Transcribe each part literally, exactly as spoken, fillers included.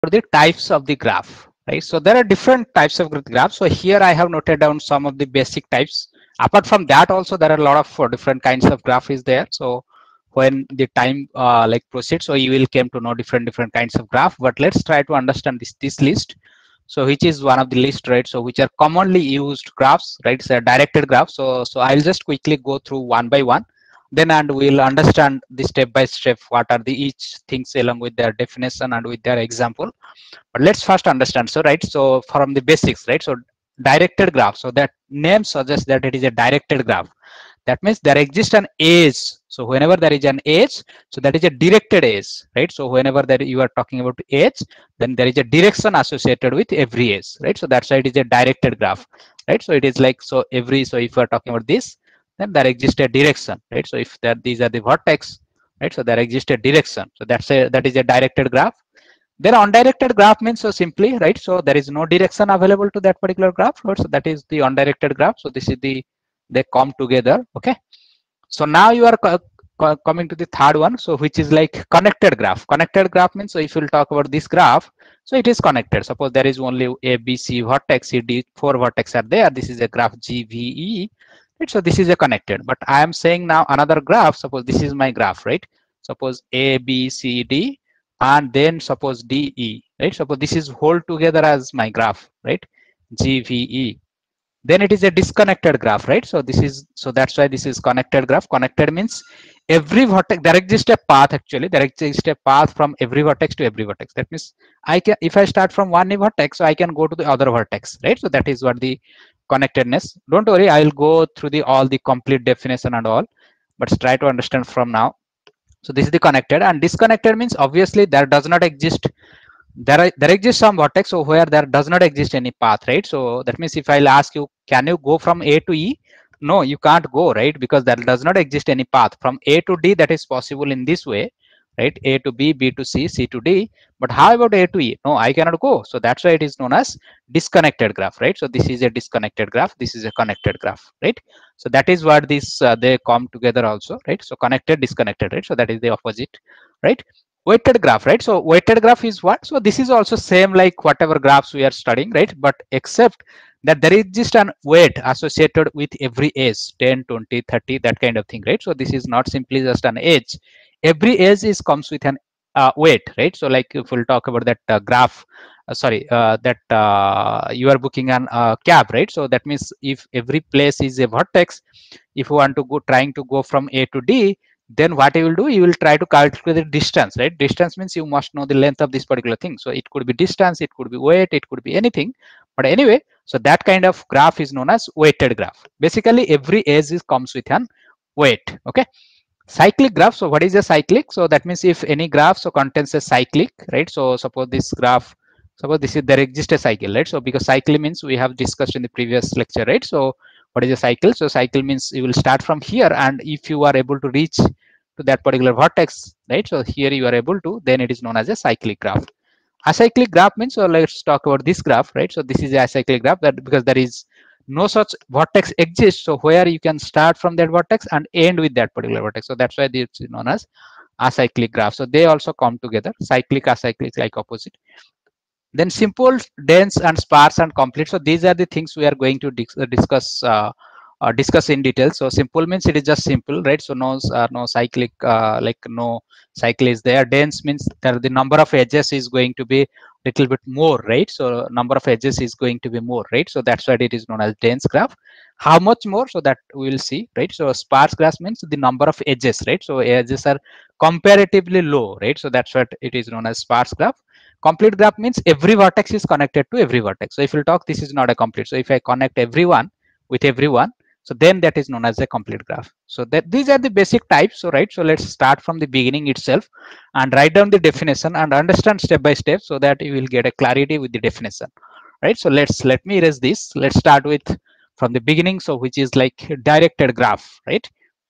the types of the graph, right? So there are different types of graphs. So here I have noted down some of the basic types. Apart from that, also there are a lot of uh, different kinds of graph is there. So when the time uh, like proceeds, so you will come to know different different kinds of graph. But let's try to understand this this list. So which is one of the list, right? So which are commonly used graphs, right? It's a directed graph. So so I'll just quickly go through one by one, then and we'll understand the step by step what are the each things along with their definition and with their example. But let's first understand. So right, so from the basics, right? So directed graph. So that name suggests that it is a directed graph. That means there exists an edge. So whenever there is an edge, so that is a directed edge, right? So whenever that you are talking about edge, then there is a direction associated with every edge, right? So that's why it is a directed graph, right? So it is like, so every, so if you are talking about this, then there exists a direction, right? So if that these are the vertex, right? So there exists a direction. So that's a that is a directed graph. Then undirected graph means, so simply, right? So there is no direction available to that particular graph, right? So that is the undirected graph. So this is the, they come together. Okay. So now you are co co coming to the third one. So which is like connected graph. Connected graph means, so if you'll talk about this graph, so it is connected. Suppose there is only A, B, C vertex, C, D, four vertex are there. This is a graph G, V, E. Right? So this is a connected. But I am saying now another graph. Suppose this is my graph, right? Suppose A, B, C, D, and then suppose D, E. Right? Suppose this is whole together as my graph, right? G, V, E. Then it is a disconnected graph, right? So this is, so that's why this is connected graph. Connected means every vertex, there exists a path, actually there exists a path from every vertex to every vertex. That means I can, if I start from one vertex, so I can go to the other vertex, right? So that is what the connectedness. Don't worry, I will go through the all the complete definition and all, but try to understand from now. So this is the connected. And disconnected means obviously there does not exist, there are, there exists some vertex, so where there does not exist any path, right? So that means if I'll ask you, can you go from A to E? No, you can't go, right? Because there does not exist any path from A to D. That is possible in this way, right? A to B, B to C, C to D. But how about A to E? No, I cannot go. So that's why it is known as disconnected graph, right? So this is a disconnected graph. This is a connected graph, right? So that is what this uh, they come together also, right? So connected, disconnected, right? So that is the opposite, right? Weighted graph, right? So weighted graph is what? So this is also same like whatever graphs we are studying, right? But except that there is just an weight associated with every edge, ten, twenty, thirty, that kind of thing, right? So this is not simply just an edge. Every edge is comes with an uh, weight, right? So like if we'll talk about that uh, graph, uh, sorry, uh, that uh, you are booking an uh, cab, right? So that means if every place is a vertex, if you want to go trying to go from A to D, then what you will do, you will try to calculate the distance, right? Distance means you must know the length of this particular thing. So it could be distance, it could be weight, it could be anything. But anyway, so that kind of graph is known as weighted graph. Basically every edge is comes with an weight. Okay. Cyclic graph. So what is a cyclic? So that means if any graph so contains a cyclic, right? So suppose this graph, suppose this is, there exists a cycle, right? So because cycle means we have discussed in the previous lecture, right? So what is a cycle? So cycle means you will start from here, and if you are able to reach to that particular vertex, right? So here you are able to, then it is known as a cyclic graph. Acyclic graph means, so let's talk about this graph, right? So this is a acyclic graph, that because there is no such vertex exists, so where you can start from that vertex and end with that particular vertex. So that's why this is known as acyclic graph. So they also come together, cyclic, acyclic, like opposite. Then simple, dense, and sparse and complete. So these are the things we are going to dis discuss uh, uh, discuss in detail. So simple means it is just simple, right? So no uh, no cyclic, uh, like no cycle is there. Dense means that the number of edges is going to be little bit more, right? So number of edges is going to be more, right? So that's why it is known as dense graph. How much more? So that we will see, right? So sparse graph means the number of edges, right? So edges are comparatively low, right? So that's what it is known as sparse graph. Complete graph means every vertex is connected to every vertex. So if you talk, this is not a complete. So if I connect everyone with everyone, so then that is known as a complete graph. So that these are the basic types. So right. So let's start from the beginning itself and write down the definition and understand step by step, so that you will get a clarity with the definition. Right. So let's let me erase this. Let's start with from the beginning. So which is like directed graph, right?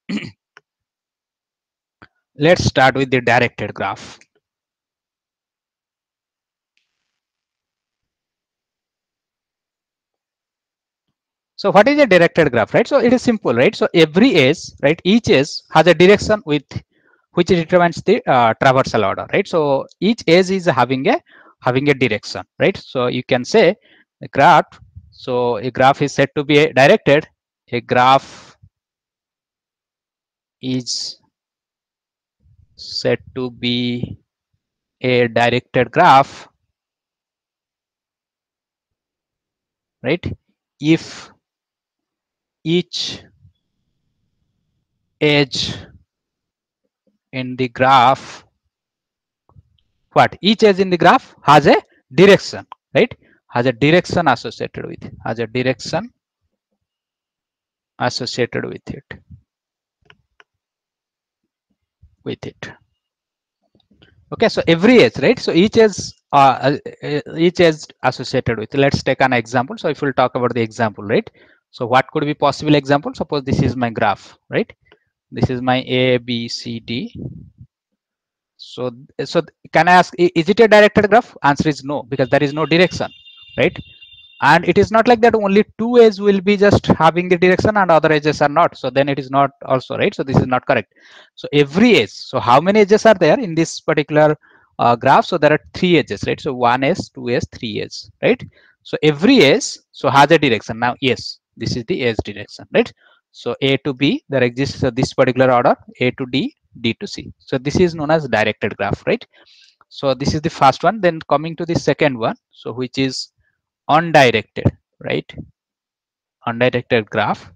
Let's start with the directed graph. So what is a directed graph, right? So it is simple, right? So every edge, right, each edge has a direction with which determines the uh, traversal order, right? So each edge is having a having a direction, right? So you can say a graph. So a graph is said to be directed. A graph is said to be a directed graph, right? If each edge in the graph, what each edge in the graph has a direction, right? Has a direction associated with it, has a direction associated with it, with it. Okay, so every edge, right? So each edge, uh, uh, each edge associated with. Let's take an example. So if we'll talk about the example, right? So what could be possible example? Suppose this is my graph, right? This is my A, B, C, D. So, so can I ask, is it a directed graph? Answer is no, because there is no direction, right? And it is not like that only two edges will be just having the direction and other edges are not. So then it is not also, right? So this is not correct. So every edge, so how many edges are there in this particular uh, graph? So there are three edges, right? So one edge, two edge, three edge, right? So every edge so has a direction. Now, yes, this is the edge direction, right? So A to B, there exists uh, this particular order, A to D, D to C. So this is known as directed graph, right? So this is the first one. Then coming to the second one, so which is undirected, right? Undirected graph.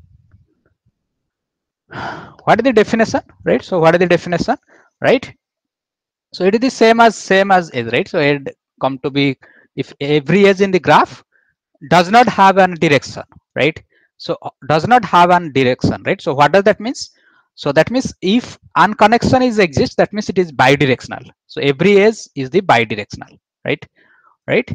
What is the definition, right? So what is the definition, right? So it is the same as same as edge, right? So it come to be if every edge in the graph does not have an direction, right? So does not have an direction, right? So what does that means? So that means if unconnection is exists, that means it is bidirectional. So every edge is the bidirectional, right? Right.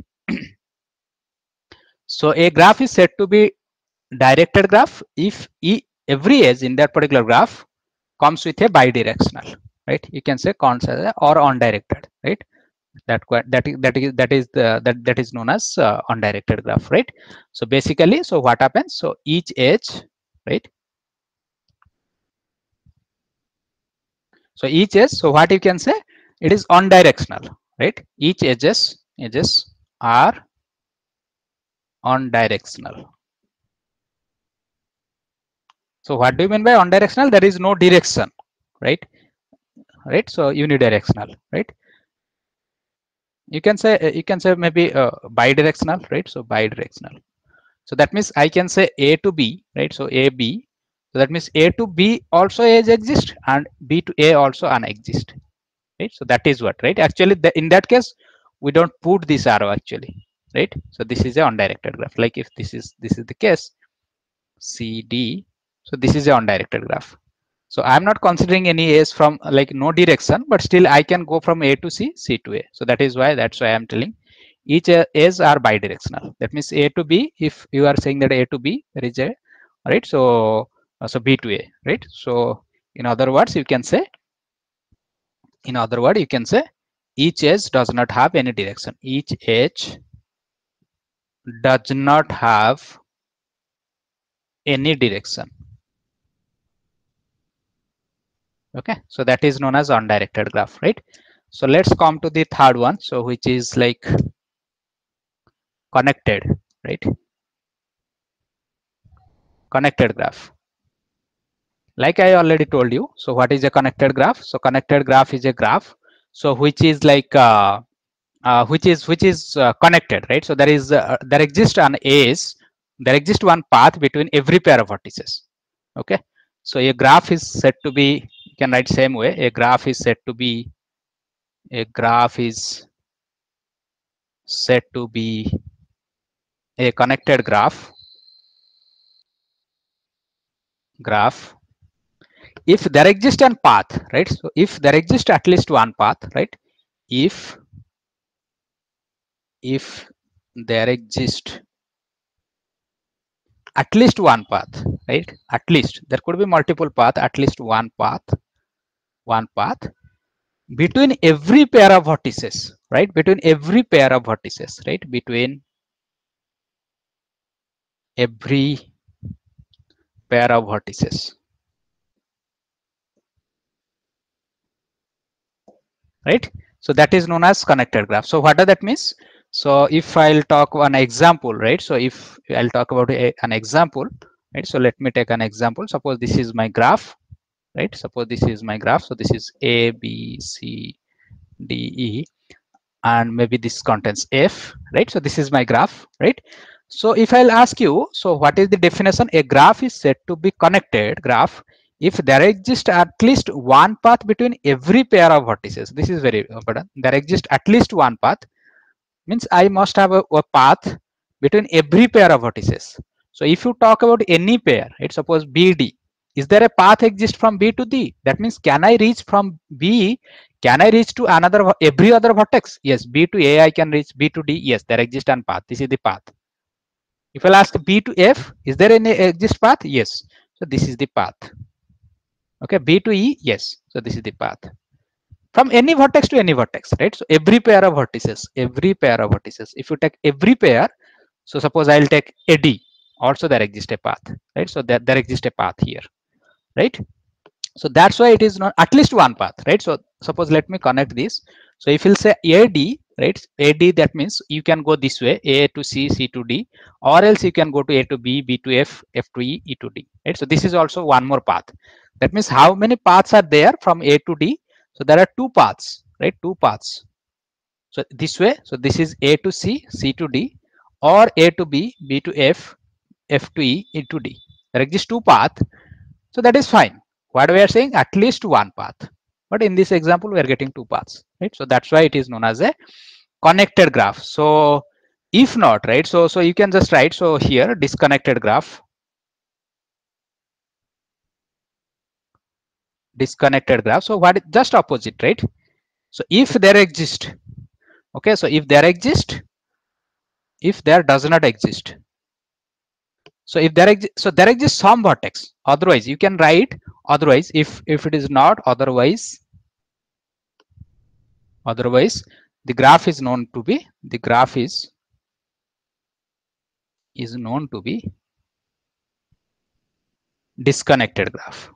So a graph is said to be directed graph if e, every edge in that particular graph comes with a bidirectional, right? You can say constant or undirected, right? That that is that is that is the that that is known as uh, undirected graph, right? So basically, so what happens? So each edge, right? So each edge, so what you can say, it is unidirectional, right? Each edges edges are unidirectional. So what do you mean by unidirectional? There is no direction, right? Right. So unidirectional, right? You can say you can say maybe uh, bidirectional, right? So bidirectional. So that means I can say A to B, right? So A B. So that means A to B also is exist and B to A also an exist, right? So that is what, right? Actually, the, in that case, we don't put this arrow actually, right? So this is a undirected graph. Like if this is this is the case, C D. So this is a undirected graph. So I'm not considering any A's from like no direction, but still I can go from A to C, C to A. So that is why that's why I'm telling each A's are bidirectional. That means A to B. If you are saying that A to B, there is a right. So so B to A, right? So in other words, you can say in other word you can say each edge does not have any direction. Each edge does not have any direction. Okay, so that is known as undirected graph, right? So let's come to the third one, so which is like connected, right? Connected graph. Like I already told you, so what is a connected graph? So connected graph is a graph so which is like uh, uh, which is which is uh, connected, right? So there is uh, there exists an edge, there exists one path between every pair of vertices. Okay, so a graph is said to be, you can write same way, a graph is said to be a graph is said to be a connected graph graph if there exists a path, right? So if there exists at least one path, right? If if there exists at least one path, right? At least there could be multiple path, at least one path, one path between every pair of vertices, right? Between every pair of vertices, right? Between every pair of vertices, right? So that is known as connected graph. So what does that means? So if I'll talk one example, right? So if I'll talk about a, an example, right? So let me take an example. Suppose this is my graph, right? Suppose this is my graph. So this is A, B, C, D, E, and maybe this contains F, right? So this is my graph, right? So if I'll ask you, so what is the definition? A graph is said to be connected graph if there exists at least one path between every pair of vertices. This is very important. There exists at least one path, means I must have a, a path between every pair of vertices. So if you talk about any pair, right, suppose B D, is there a path exist from B to D? That means can I reach from B, can I reach to another every other vertex? Yes, B to A I can reach, B to D, yes, there exists one path. This is the path. If I'll ask B to F, is there any exist path? Yes, so this is the path. Okay, B to E, yes, so this is the path from any vertex to any vertex, right? So every pair of vertices, every pair of vertices, if you take every pair, so suppose I'll take A D, also there exists a path, right? So there, there exists a path here, right? So that's why it is not at least one path, right? So suppose let me connect this. So if you'll say A D, right? A D, that means you can go this way, A to C, C to D, or else you can go to A to B, B to F, F to E, E to D, right? So this is also one more path. That means how many paths are there from A to D? So there are two paths, right? Two paths. So this way, so this is A to C, C to D, or A to B, B to F, F to E, E to D. There exists two paths. So that is fine. What we are saying, at least one path. But in this example, we are getting two paths, right? So that's why it is known as a connected graph. So if not, right? So so you can just write, so here disconnected graph. Disconnected graph. So what, just opposite, right? So if there exist, okay, so if there exist, if there does not exist, so if there exists, so there exists some vertex, otherwise you can write, otherwise if if it is not, otherwise otherwise the graph is known to be, the graph is is known to be disconnected graph.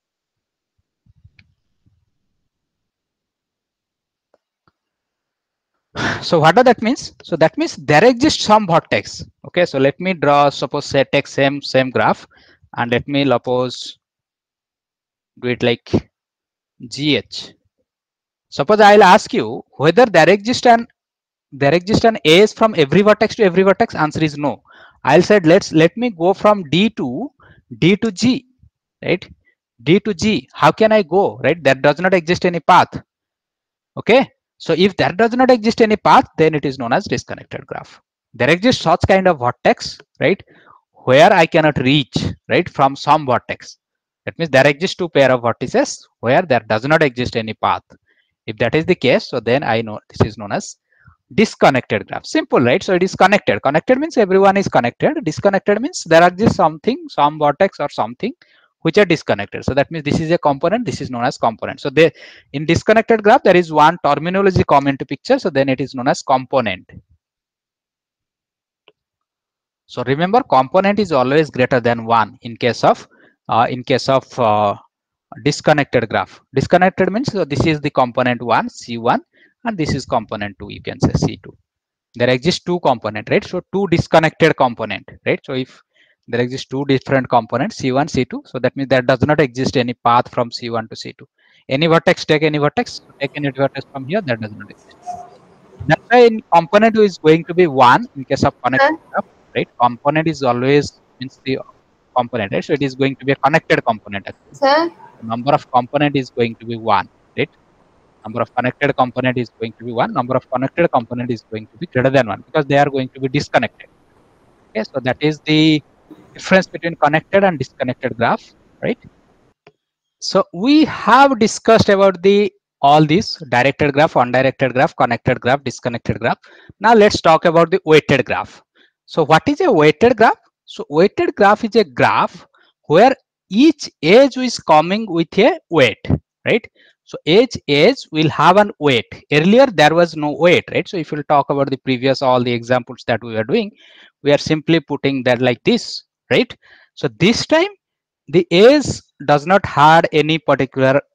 So what does that means? So that means there exists some vertex. Okay, so let me draw, suppose say take same same graph, and let me suppose do it like G H. Suppose I'll ask you whether there exists an there exists an edge from every vertex to every vertex. Answer is no. I'll say let's let me go from D to D to G, right? D to G. How can I go, right? There does not exist any path. Okay, so if there does not exist any path, then it is known as disconnected graph. There exists such kind of vertex, right, where I cannot reach, right, from some vertex. That means there exists two pair of vertices where there does not exist any path. If that is the case, so then I know this is known as disconnected graph. Simple, right? So it is connected. Connected means everyone is connected. Disconnected means there are just something, some vertex or something which are disconnected. So that means this is a component, this is known as component. So they, in disconnected graph, there is one terminology come into picture. So then it is known as component. So remember, component is always greater than one in case of uh, in case of uh, disconnected graph. Disconnected means, so this is the component one, C one, and this is component two, you can say C two. There exist two component, right? So two disconnected component, right? So if there exist two different components, C one, C two, so that means there does not exist any path from C one to C two. Any vertex, take any vertex, take any vertex from here, that does not exist. That's why in component is going to be one in case of connected graph, right? Component is always means the component, right? So it is going to be a connected component. Sir? The number of component is going to be one, right? Number of connected component is going to be one. Number of connected component is going to be greater than one because they are going to be disconnected. Okay, so that is the difference between connected and disconnected graph, right? So we have discussed about the all these directed graph, undirected graph, connected graph, disconnected graph. Now let's talk about the weighted graph. So what is a weighted graph? So weighted graph is a graph where each edge is coming with a weight, right? So each edge will have an weight. Earlier there was no weight, right? So if we'll talk about the previous all the examples that we are doing, we are simply putting that like this, right? So this time the edge does not have any particular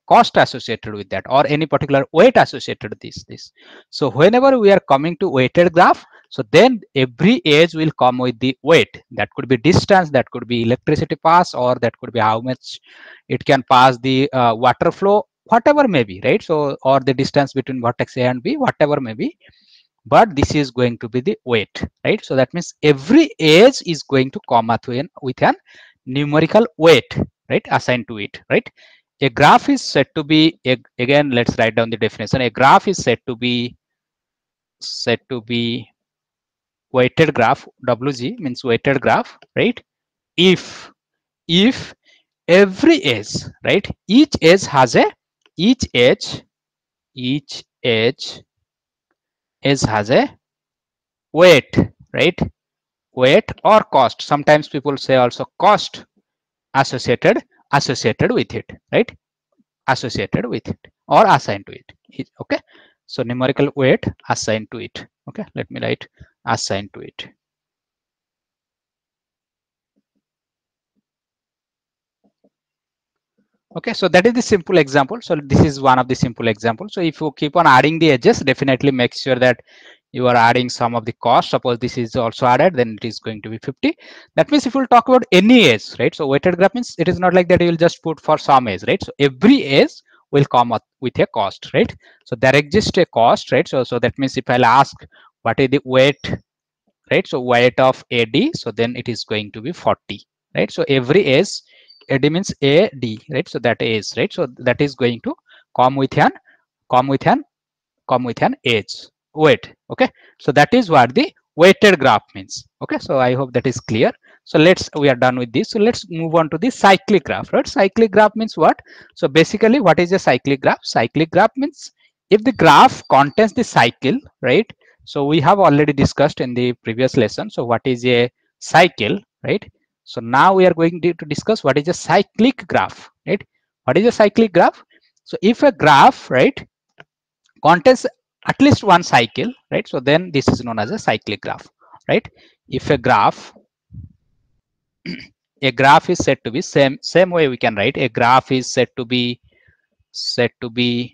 cost associated with that, or any particular weight associated with this this So whenever we are coming to weighted graph, so then every edge will come with the weight. That could be distance, that could be electricity pass, or that could be how much it can pass the uh, water flow, whatever may be, right? So or the distance between vertex A and B, whatever may be, but this is going to be the weight, right? So that means every edge is going to come up with an, with an numerical weight, right, assigned to it, right? A graph is said to be, again, let's write down the definition. A graph is said to be said to be weighted graph. W G means weighted graph, right? If if every edge, right, each edge has a each edge each edge edge has a weight, right? Weight or cost. Sometimes people say also cost associated associated with it, right? Associated with it or assigned to it. Okay. So numerical weight assigned to it. Okay. Let me write assigned to it. Okay, so that is the simple example. So this is one of the simple examples. So if you keep on adding the edges, definitely make sure that you are adding some of the cost. Suppose this is also added, then it is going to be fifty. That means if we'll talk about any edge, right? So weighted graph means it is not like that you will just put for some edge, right? So every edge will come up with a cost, right? So there exists a cost, right? So so that means if I'll ask what is the weight, right? So weight of A D, so then it is going to be forty, right? So every edge, A D means A D, right? So that is, right? So that is going to come with an come with an come with an edge weight. Okay, so that is what the weighted graph means. Okay, so I hope that is clear. So let's we are done with this. So let's move on to the cyclic graph, right? Cyclic graph means what? So basically, what is a cyclic graph? Cyclic graph means if the graph contains the cycle, right? So we have already discussed in the previous lesson. So what is a cycle, right? So now we are going to discuss what is a cyclic graph, right? What is a cyclic graph? So if a graph, right, contains at least one cycle, right? So then this is known as a cyclic graph, right? If a graph, a graph is said to be same same way we can write a graph is said to be said to be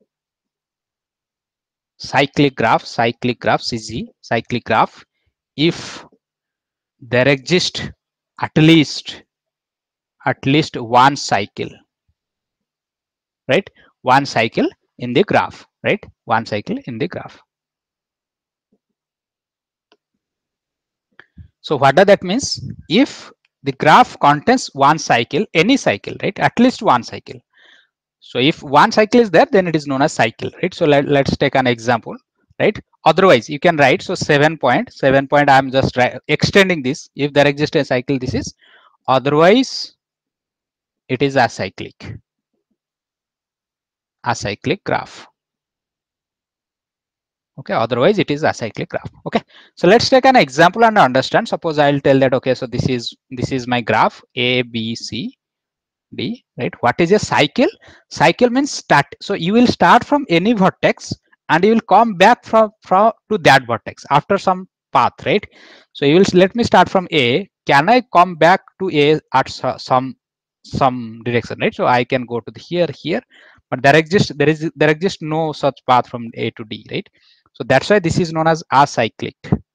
cyclic graph, cyclic graph, C G, cyclic graph, if there exists at least at least one cycle, right? One cycle in the graph, right? One cycle in the graph. So what does that means? If the graph contains one cycle, any cycle, right? At least one cycle. So if one cycle is there, then it is known as cycle, right? So let, let's take an example, right? Otherwise, you can write, so seven point, seven point, I'm just extending this. If there exists a cycle, this is, otherwise, it is acyclic, acyclic graph. Okay, otherwise it is acyclic graph. Okay, so let's take an example and understand. Suppose I'll tell that, okay, so this is this is my graph A, B, C, D, right? What is a cycle? Cycle means start. So you will start from any vertex and you will come back from, from to that vertex after some path, right? So you will let me start from A. Can I come back to A at some some direction, right? So I can go to the here, here, but there exists there is there exists no such path from A to D, right? So that's why this is known as acyclic,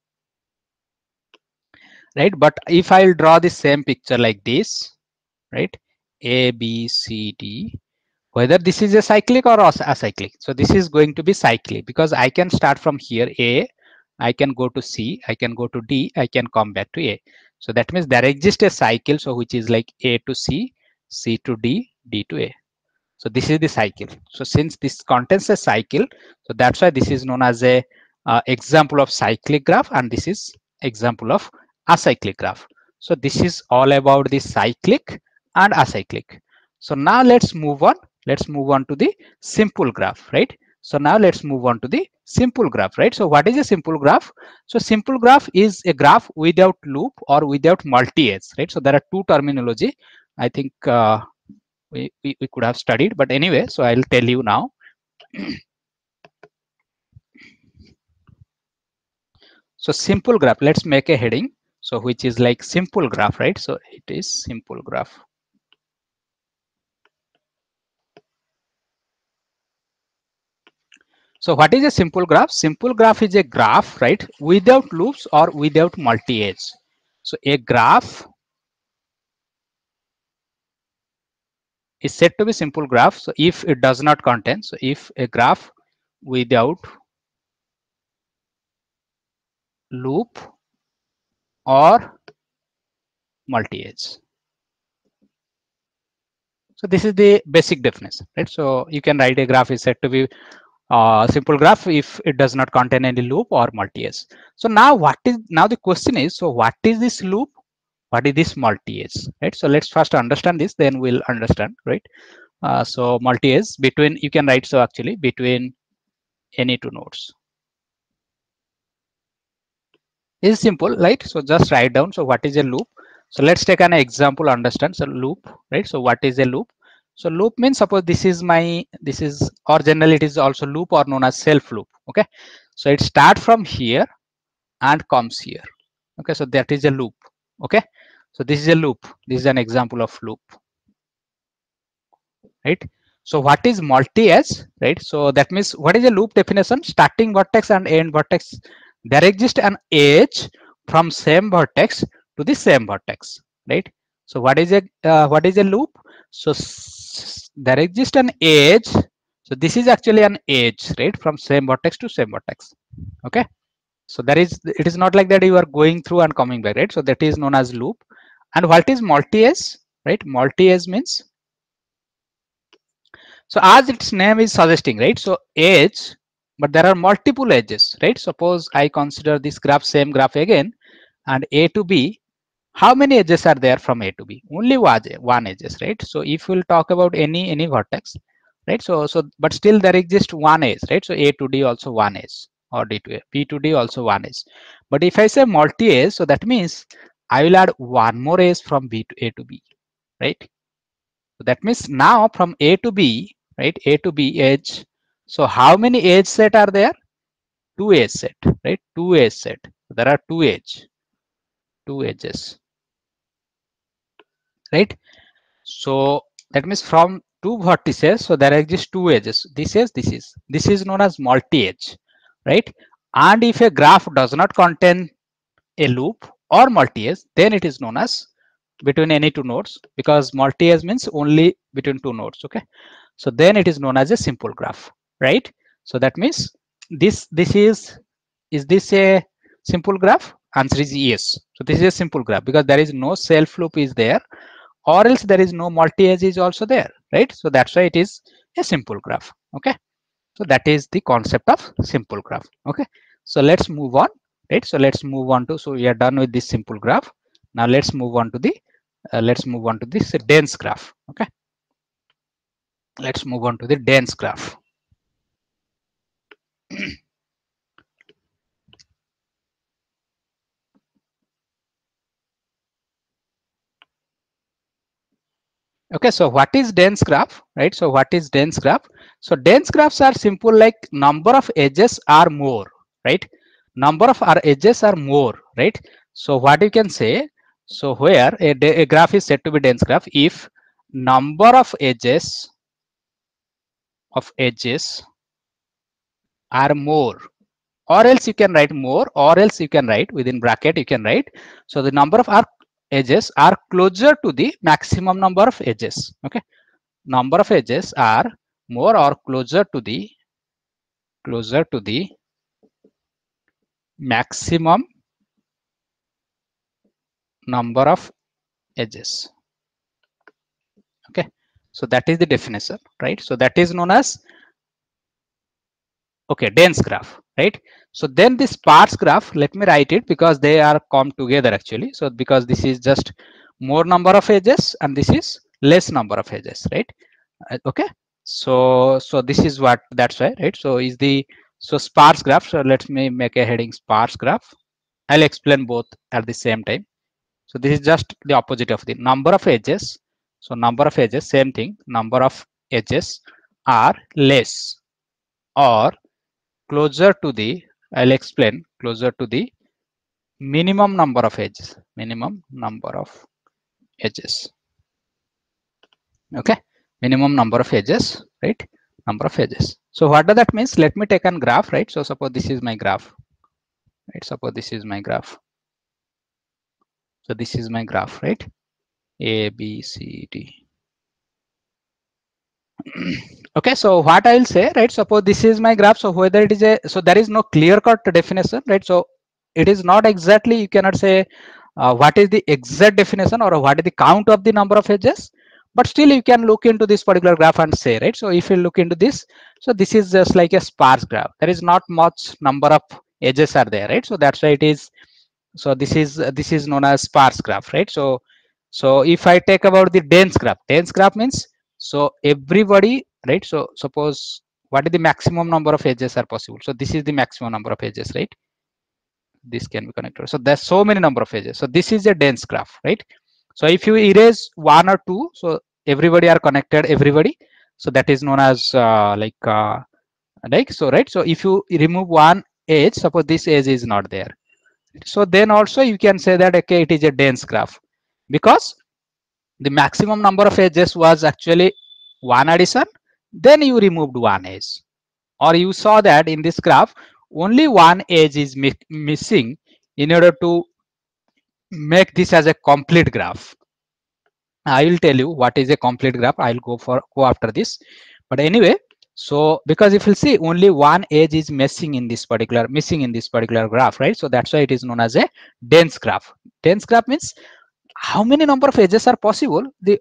right? But if I'll draw the same picture like this, right? A, B, C, D, whether this is a cyclic or acyclic. So this is going to be cyclic because I can start from here A, I can go to C, I can go to D, I can come back to A. So that means there exists a cycle, so which is like A to C, C to D, D to A. So this is the cycle. So since this contains a cycle, so that's why this is known as a uh, example of cyclic graph, and this is example of acyclic graph. So this is all about the cyclic and acyclic. So now let's move on. Let's move on to the simple graph, right? So now let's move on to the simple graph, right? So what is a simple graph? So simple graph is a graph without loop or without multi-edge, right? So there are two terminology. I think uh, we, we, we could have studied, but anyway, so I'll tell you now. So simple graph, let's make a heading. So which is like simple graph, right? So it is simple graph. So what is a simple graph? Simple graph is a graph, right, without loops or without multi-edge. So a graph is said to be simple graph. So if it does not contain, so if a graph without loop or multi-edge. So this is the basic definition, right? So you can write a graph is said to be a simple graph if it does not contain any loop or multi-edge. So now what is now the question is, so what is this loop? What is this multi-edge, right? So let's first understand this, then we'll understand, right? Uh, so multi-edge between, you can write, so actually between any two nodes. Is simple, right? So just write down, so what is a loop? So let's take an example, understand. So loop, right? So what is a loop? So loop means, suppose this is my, this is, or generally it is also loop or known as self loop. Okay. So it starts from here and comes here. Okay. So that is a loop. Okay. So this is a loop. This is an example of loop. Right. So what is multi-edge, right? So that means, what is a loop definition? Starting vertex and end vertex, there exists an edge from same vertex to the same vertex, right? So what is a uh, what is a loop? So there exists an edge. So this is actually an edge, right, from same vertex to same vertex. Okay. So there is, it is not like that you are going through and coming back, right? So that is known as loop. And what is multi-edge, right? Multi-edge means, so as its name is suggesting, right? So edge, but there are multiple edges, right? Suppose I consider this graph, same graph again, and A to B. How many edges are there from A to B? Only one edges, right? So if we'll talk about any any vertex, right? So so but still there exists one edge, right? So A to D also one edge, or D to A, B to D also one edge. But if I say multi-edge, so that means I will add one more edge from B to A to B, right? So that means now from A to B, right? A to B edge. So how many edge set are there? Two edge set, right? Two edge set. There are two edge, two edges, right? So that means from two vertices, so there exists two edges. This is this is this is known as multi-edge, right? And if a graph does not contain a loop or multi-edge, then it is known as between any two nodes, because multi-edge means only between two nodes. Okay. So then it is known as a simple graph, right? So that means this this is is this a simple graph? Answer is yes. So this is a simple graph because there is no self loop is there, or else there is no multi-edge is also there, right? So that's why it is a simple graph. Okay. So that is the concept of simple graph. Okay. So let's move on, right? So let's move on to, so we are done with this simple graph. Now let's move on to the uh, let's move on to this dense graph. Okay. Let's move on to the dense graph. Okay, so what is dense graph, right? So what is dense graph? So dense graphs are simple, like number of edges are more, right? Number of our edges are more, right? So what you can say, so where a, a graph is said to be dense graph if number of edges of edges are more, or else you can write more, or else you can write within bracket, you can write, so the number of our edges are closer to the maximum number of edges. Okay, number of edges are more or closer to the closer to the maximum number of edges. Okay, so that is the definition, right? So that is known as, okay, dense graph, right? So then this sparse graph, let me write it because they are come together actually. So because this is just more number of edges and this is less number of edges, right? Okay, so so this is what, that's why, right? So is the, so sparse graph, so let me make a heading sparse graph. I'll explain both at the same time. So this is just the opposite of the number of edges. So number of edges, same thing, number of edges are less or closer to the, I'll explain, closer to the minimum number of edges, minimum number of edges. Okay, minimum number of edges, right? Number of edges. So what does that means? Let me take a graph, right? So suppose this is my graph, right? Suppose this is my graph. So this is my graph, right? A, B, C, D. Okay, so what I will say, right? Suppose this is my graph. So whether it is a, so there is no clear cut definition, right? So it is not exactly, you cannot say uh, what is the exact definition or what is the count of the number of edges, but still you can look into this particular graph and say, right? So if you look into this, so this is just like a sparse graph. There is not much number of edges are there, right? So that's why it is, so this is uh, this is known as sparse graph, right? So so if I take about the dense graph, dense graph means, so everybody, right? So suppose what is the maximum number of edges are possible? So this is the maximum number of edges, right? This can be connected. So there's so many number of edges. So this is a dense graph, right? So if you erase one or two, so everybody are connected, everybody. So that is known as uh, like uh, like so, right? So if you remove one edge, suppose this edge is not there, so then also you can say that okay, it is a dense graph, because the maximum number of edges was actually one addition, then you removed one edge, or you saw that in this graph only one edge is mi missing in order to make this as a complete graph. I will tell you what is a complete graph. I'll go for go after this, but anyway, so because if you see only one edge is missing in this particular missing in this particular graph, right? So that's why it is known as a dense graph. Dense graph means how many number of edges are possible, the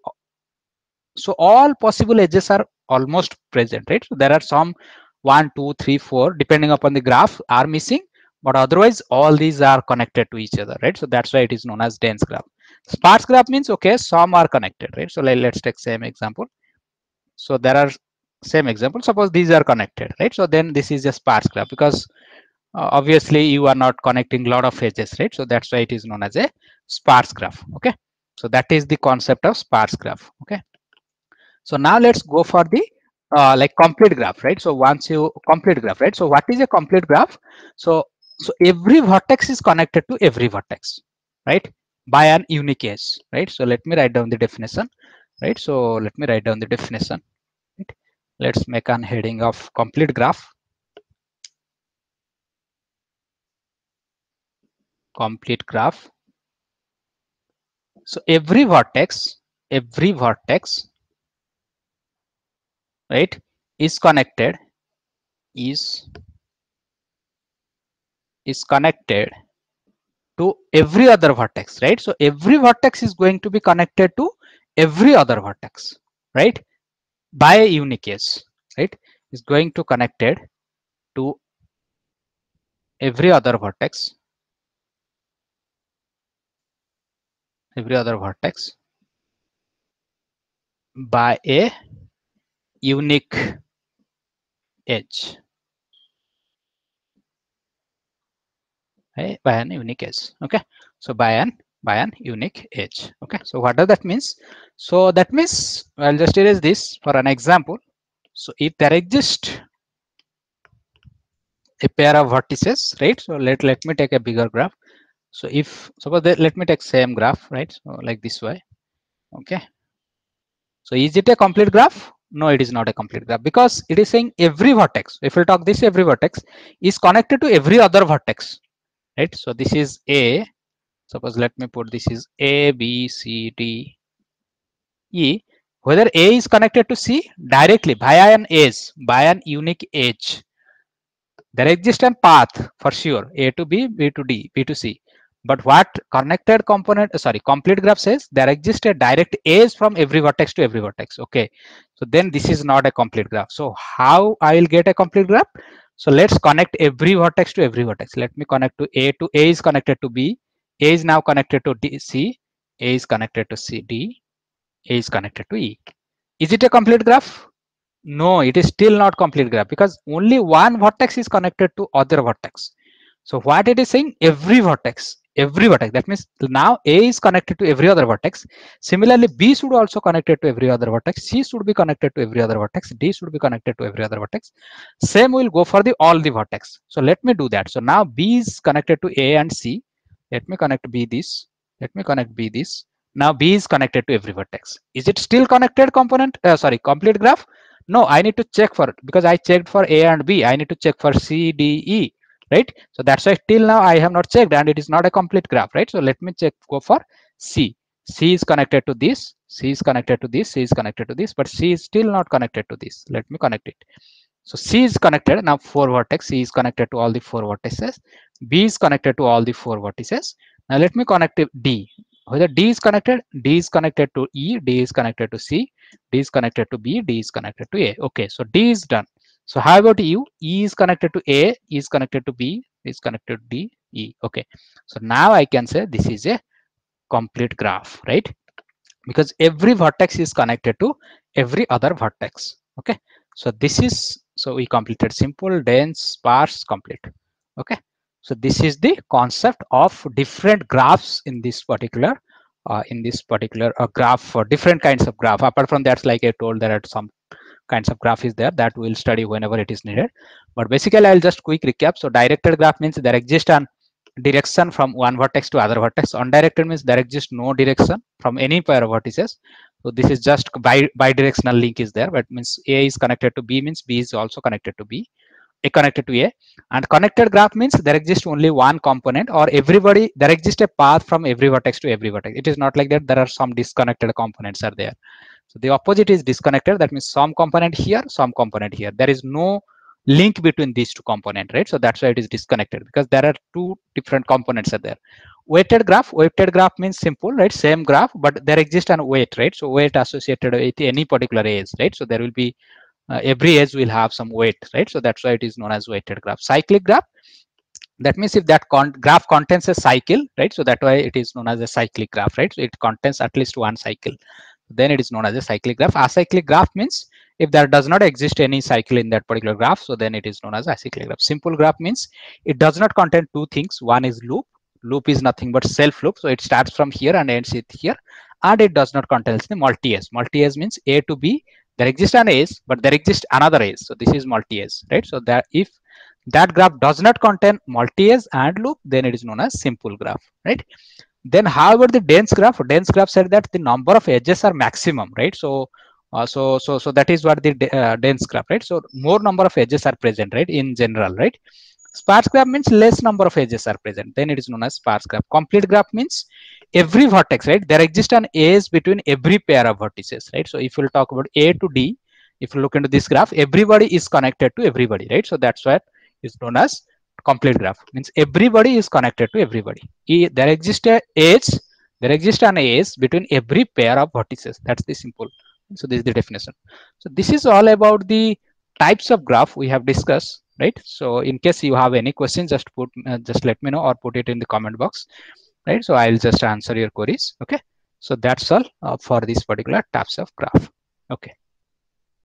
so all possible edges are almost present, right? So there are some one two three four depending upon the graph are missing, but otherwise all these are connected to each other, right? So that's why it is known as dense graph. Sparse graph means okay, some are connected, right? So let's take same example. So there are same example, suppose these are connected, right? So then this is a sparse graph, because uh, obviously you are not connecting a lot of edges, right? So that's why it is known as a sparse graph. Okay, so that is the concept of sparse graph. Okay, so now let's go for the uh, like complete graph, right? So once you complete graph, right? So what is a complete graph? So so every vertex is connected to every vertex, right, by an unique edge, right? So let me write down the definition, right? So let me write down the definition, right? Let's make an heading of complete graph. Complete graph. So every vertex, every vertex, right, is connected, is is connected to every other vertex, right? So every vertex is going to be connected to every other vertex, right, by a unique edge, right? Is going to connected to every other vertex, every other vertex by a unique edge, right? By an unique edge. Okay, so by an by an unique edge. Okay, so what does that means? So that means I'll just erase this for an example. So if there exists a pair of vertices, right? So let let me take a bigger graph. So if suppose that, let me take same graph, right? So like this way. Okay, so is it a complete graph? No, it is not a complete graph, because it is saying every vertex. If we talk this, every vertex is connected to every other vertex, right? So this is A. Suppose let me put this is A, B, C, D, E. Whether A is connected to C directly via an edge, by an unique edge. There exists a path for sure, A to B, B to D, B to C. But what connected component, sorry, complete graph says, there exists a direct edge from every vertex to every vertex. Okay, so then this is not a complete graph. So how I will get a complete graph? So let's connect every vertex to every vertex. Let me connect to A to A is connected to B. A is now connected to D, C. A is connected to C, D. A is connected to E. Is it a complete graph? No, it is still not complete graph, because only one vertex is connected to other vertex. So what it is saying, every vertex, every vertex, that means now A is connected to every other vertex. Similarly, B should also connected to every other vertex. C should be connected to every other vertex. D should be connected to every other vertex. Same will go for the all the vertex. So let me do that. So now B is connected to A and C. Let me connect B this. Let me connect B this. Now B is connected to every vertex. Is it still connected component? Uh, sorry, complete graph? No, I need to check for, because I checked for A and B, I need to check for C, D, E, right? So that's why till now I have not checked and it is not a complete graph, right? So let me check, go for C. C is connected to this, C is connected to this, C is connected to this, but C is still not connected to this. Let me connect it. So C is connected, now four vertex, C is connected to all the four vertices, B is connected to all the four vertices. Now let me connect D. Whether D is connected, D is connected to E, D is connected to C, D is connected to B, D is connected to A. Okay, so D is done. So how about U? E is connected to A, E is connected to B, is connected to D, E. Okay, so now I can say this is a complete graph, right? Because every vertex is connected to every other vertex. Okay, so this is, so we completed simple, dense, sparse, complete. Okay, so this is the concept of different graphs in this particular uh, in this particular uh, graph for different kinds of graph. Apart from that, like I told, there are some kinds of graph is there that we'll study whenever it is needed. But basically, I'll just quick recap. So directed graph means there exists an direction from one vertex to other vertex. Undirected means there exists no direction from any pair of vertices. So this is just bi bidirectional link is there, but means A is connected to B means B is also connected to B, A connected to A. And connected graph means there exists only one component, or everybody, there exists a path from every vertex to every vertex. It is not like that there are some disconnected components are there. So the opposite is disconnected. That means some component here, some component here. There is no link between these two components, right? So that's why it is disconnected, because there are two different components are there. Weighted graph, weighted graph means simple, right? Same graph, but there exists an weight, right? So weight associated with any particular edge, right? So there will be uh, every edge will have some weight, right? So that's why it is known as weighted graph. Cyclic graph, that means if that con graph contains a cycle, right? So that's why it is known as a cyclic graph, right? So it contains at least one cycle, then it is known as a cyclic graph. Acyclic graph means if there does not exist any cycle in that particular graph, so then it is known as acyclic graph. Simple graph means it does not contain two things. One is loop. Loop is nothing but self loop, so it starts from here and ends it here, and it does not contain the multi-edge. Multi-edge means A to B, there exists an edge, but there exists another edge, so this is multi-edge, right? So that if that graph does not contain multi-edge and loop, then it is known as simple graph, right? Then however the dense graph, dense graph said that the number of edges are maximum, right? So uh, so so so that is what the uh, dense graph, right? So more number of edges are present, right, in general, right? Sparse graph means less number of edges are present, then it is known as sparse graph. Complete graph means every vertex, right, there exists an edge between every pair of vertices, right? So if we'll talk about A to D, if you look into this graph, everybody is connected to everybody, right? So that's what is known as complete graph. Means everybody is connected to everybody. There exists a edge, there exists an edge between every pair of vertices. That's the simple. So this is the definition. So this is all about the types of graph we have discussed, right? So in case you have any questions, just put uh, just let me know or put it in the comment box, right? So I'll just answer your queries. Okay. So that's all uh, for this particular types of graph. Okay.